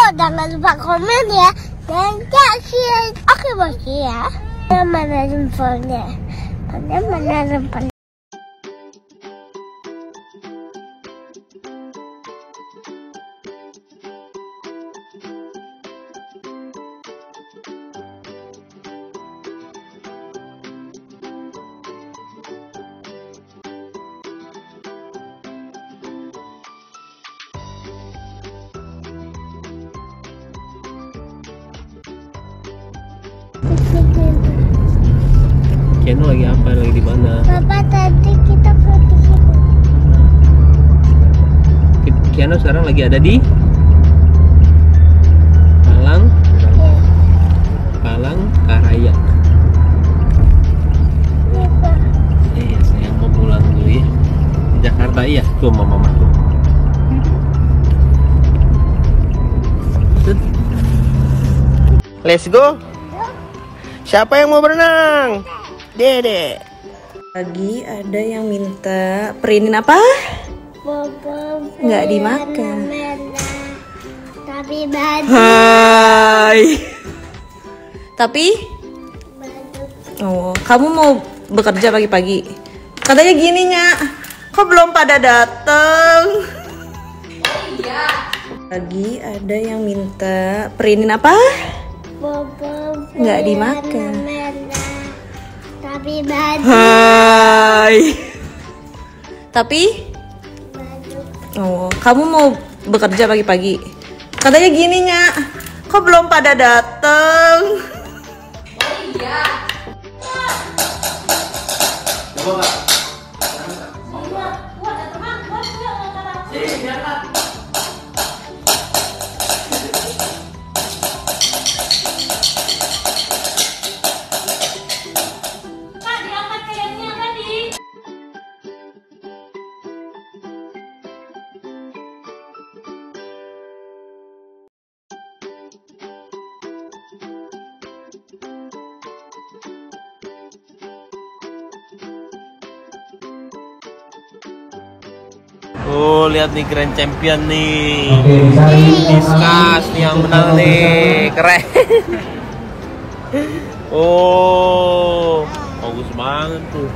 jangan lupa komen ya. Dan share. Oke bos ya. Mana remponnya? Mana remponnya? Kiano lagi apa? Lagi di mana? Papa tadi kita pergi situ. Kiano sekarang lagi ada di Palang, Palang Karaya. Iya, saya mau pulang dulu ya. Di Jakarta iya, tuh mama tuh. Let's go. Siapa yang mau berenang? Dede. Lagi ada yang minta perinin apa? Nggak dimakan. Tapi baju. Hai. Tapi? Oh, kamu mau bekerja pagi-pagi? Katanya gini, Nya. Kok belum pada dateng? Iya. Lagi ada yang minta perinin apa? Nggak dimakan. Tapi baju. Hai. Tapi? Oh, kamu mau bekerja pagi-pagi? Katanya gini, Nya. Kok belum pada dateng? Oh iya. Coba, Pak. Oh, lihat nih Grand Champion nih. Discuss nih yang menang nih. Keren. Oh, bagus banget tuh.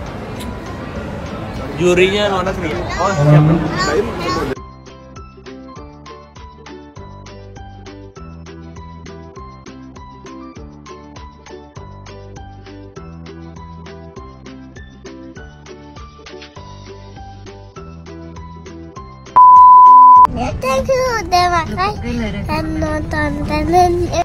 Jurinya mana sih? Oh, siapa? Thank you, terima kasih dan nonton dan